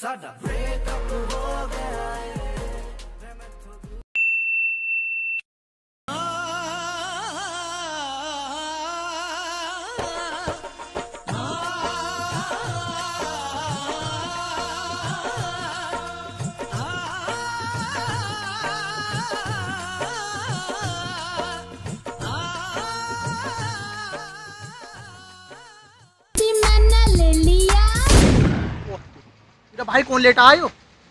साडा ब्रेकअप हो गया है। भाई कौन लेट आयो?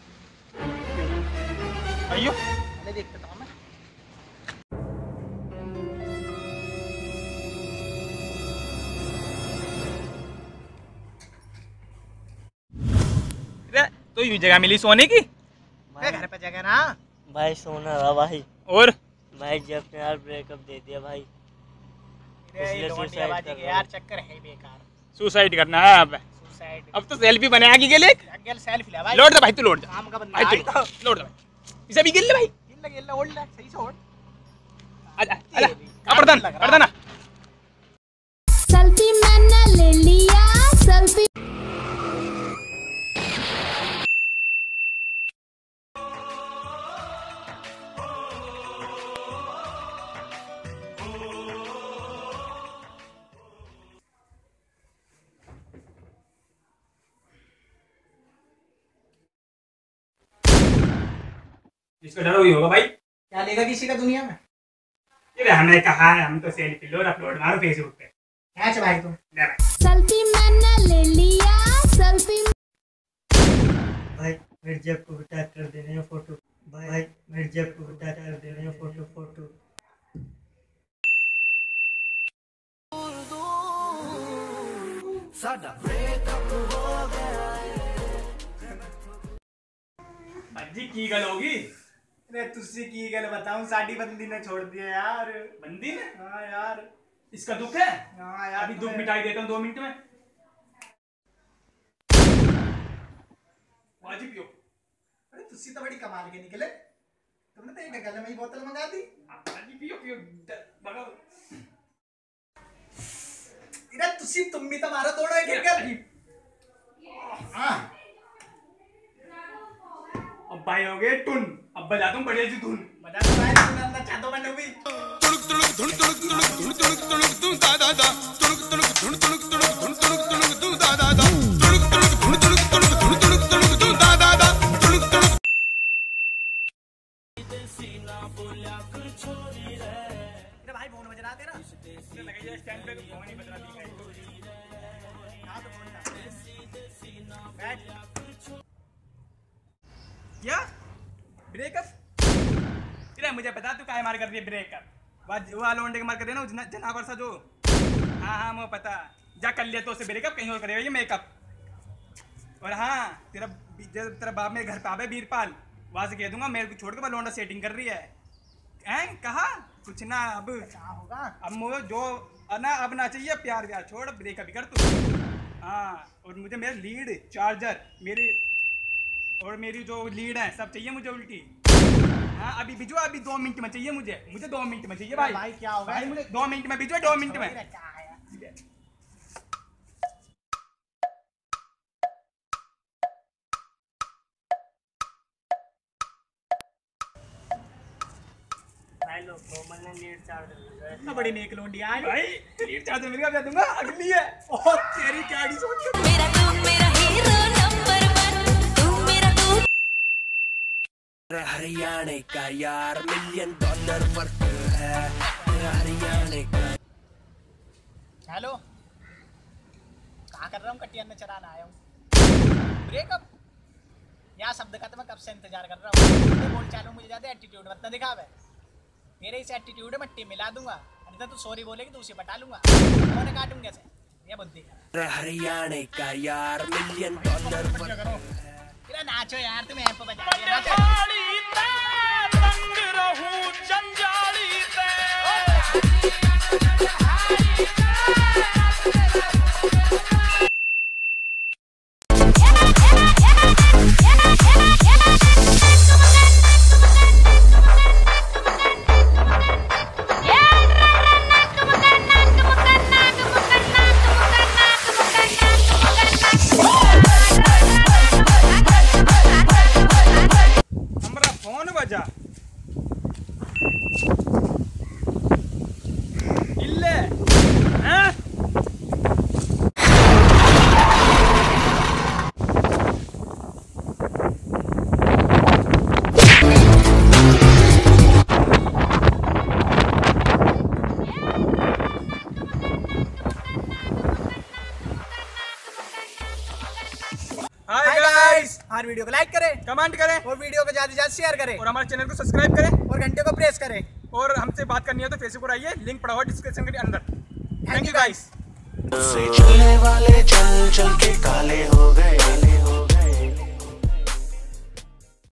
आइयो अरे देखते तो मैं। तो ये जगह मिली सोने की? घर पे जगह ना भाई सोना रहा भाई। और भाई जब ने यार ब्रेकअप दे दिया भाई। यार चक्कर है बेकार। सुसाइड करना है अब तो सेल्फी बने आगे के लिए सेल्फी ले भाई। लौट दे भाई, तू लौट जा काम का बंदा भाई, तू लौट दे भाई। इसे भी गिल ले भाई, गिल ले ओढ़ ले सही से ओढ़। आजा आजा पर्दा ना सेल्फी मैंने ले लिया सेल्फी। इसका डर ही होगा भाई। क्या लेगा किसी का दुनिया में? ये हमने कहा है हम तो सेल्फी लो और अपलोड मारो फेसबुक पे। कैच भाई तू ले भाई। सेल्फी मैंने ले लिया सेल्फी। भाई मेरे जेब को टैग कर देने फोटो। भाई मेरे जेब को टैग कर देने फोटो। साडा ब्रेकअप हो गया है। जी की गल होगी? अरे तुझसे की गल बताऊं, साडी बंदी ने छोड़ दिया यार। बंदी ने? हाँ यार इसका दुख है? हाँ यार अभी दुख मिटाई देता हूँ 2 मिनट में। बाजी पियो। अरे तुझसे तो बड़ी कमाल के निकले। तुमने तो एक गले में ही बोतल मंगा दी। बाजी पियो भगाओ। इधर तुझसे तुम भी तो मारो तोड़ो एक एक। हाँ अब भाई हो गए टुन, अब बजाता हूँ बढ़िया सी धुन। बजा तो भाई तू ना चाहतो मैं भी। तुणुक तुणुक धुन तुणुक तुणुक धुन तुणुक तुणुक धुन दा दा दा तुणुक तुणुक धुन तुणुक तुणुक धुन तुणुक तुणुक धुन दा दा दा तुणुक तुणुक धुन तुणुक तुणुक धुन तुणुक तुणुक धुन दा दा दा तुणुक तुणुक। इधर भाई फोन बज रहा तेरा। मुझे लगा ये स्टैंड पे फोन ही बजा दी है। हाँ तो फोन बैठ। क्या ब्रेकअप? इधर मुझे बता तू काहे मार कर रही है ब्रेकअप? वो लोंडे के मार कर रही है ना जनावर सा जो। हाँ मुझे पता। जा कर लिया तो उससे ब्रेकअप, कहीं और करेगा ये मेकअप। और हाँ तेरा बाप मेरे घर पे आवे बीरपाल, वहां से कह दूंगा मेरे को छोड़ के लोंडा सेटिंग कर रही है। हैं कहा कुछ ना अब क्या होगा? अब मुझे जो ना अब ना चाहिए, प्यार व्यार छोड़ ब्रेकअप ही कर तू। हाँ और मुझे मेरा लीड चार्जर मेरी जो लीड है सब चाहिए मुझे उल्टी। हाँ अभी भिजो, अभी 2 मिनट में चाहिए मुझे 2 मिनट में चाहिए भाई। भाई क्या होगा? भाई मुझे 2 मिनट में भिजो, 2 मिनट में। क्या है यार? भाई लोग कोमल ने लीड चार्जर भेजा है। इतना बड़ी नेक लोंडी आई भाई लीड चार्जर मेरे का दूंगा, अगली है। और तेरी क्या सोच मेरा तू मेरा हीरो नंबर 1 तू मेरा तू। हरियाणा का यार $1 मिलियन वर्थ है हरियाणा का। हेलो कहाँ कर रहा हूँ? कटिया में चराना आया हूँ। ब्रेकअप यहाँ शब्द का तो मैं कब से इंतजार कर रहा हूँ। बोल चालू मुझे ज्यादा एटीट्यूड मत दिखावे। मेरे इस एटीट्यूड में मट्टी मिला दूंगा, नहीं तो तू सॉरी बोलेगी तो उसे पटा लूंगा। फोन काटूंगा कैसे? ये बुद्धि हरियाणा का यार $1 मिलियन वर्थ। तेरा नाचो यार, तुम यहाँ पे बजा रही है, नाचो। हमारे वीडियो को लाइक करें, कमेंट करें और वीडियो को ज्यादा से ज्यादा शेयर करें, और हमारे चैनल को सब्सक्राइब करें और घंटे को प्रेस करें। और हमसे बात करनी है तो फेसबुक पर आइए, लिंक पड़ा हुआ डिस्क्रिप्शन के अंदर। Thank you guys. चलने वाले चल चल के काले हो गए।